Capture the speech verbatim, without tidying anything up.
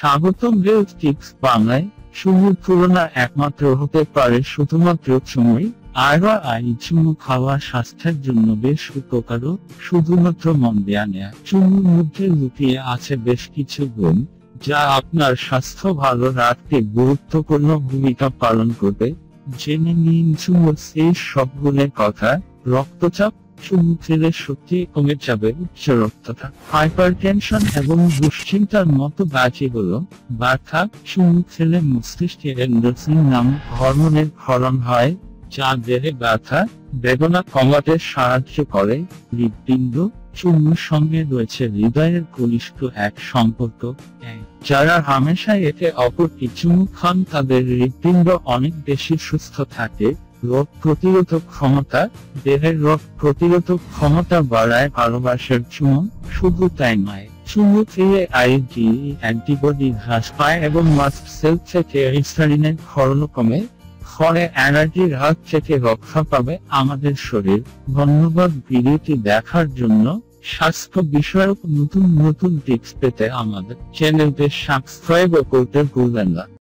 স্বাগতম health tips বাংলায়। চুমুর তুলনা একমাত্র হতে পারে শুধুমাত্র চুমুই। আয়রা আই চুমু খাওয়া স্বাস্থ্যের জন্য বেশ উপকারও, শুধুমাত্র মন দেয়া নেয়া। চুমুর মধ্যে লুকিয়ে আছে বেশ কিছু গুণ, যা আপনার স্বাস্থ্য ভালো রাখতে গুরুত্বপূর্ণ ভূমিকা পালন করবে। জেনে নিন চুমুর সেই সব গুণের কথা। রক্তচাপ। চুমু খেলে সত্যি কমে যাবে উচ্চ রক্তচাপ, হাইপারটেনশন এবং দুশ্চিন্তার মতো ব্যাধিগুলো। ব্যথা। চুমু খেলে মস্তিষ্কে এন্ডোরফিন নামক হরমোনের ক্ষরণ হয়, যা দেহে ব্যথা বেদনা কমাতে সাহায্য করে। হৃৎপিণ্ড। চুমুর সঙ্গে রয়েছে হৃদয়ের ঘনিষ্ঠ এক সম্পর্ক। যারা হামেশা একে অপরকে চুমু খান তাদের হৃৎপিণ্ড অনেক বেশি সুস্থ থাকে। রোগ প্রতিরোধক ক্ষমতা। দেহের রোগ প্রতিরোধক ক্ষমতা বাড়ায় ভালোবাসার চুমু। শুধু তাই নয়, চুমু খেলে আইজি অ্যান্টিবডি হ্রাস পায় এবং মাস্ট সেল থেকে হিস্টারিনের ক্ষরণ কমে। ফলে অ্যালার্জির হাত থেকে রক্ষা পাবে আমাদের শরীর। ধন্যবাদ ভিডিওটি দেখার জন্য। স্বাস্থ্য বিষয়ক নতুন নতুন টিপস পেতে আমাদের চ্যানেলটি সাবস্ক্রাইব করতে ভুলবেন না।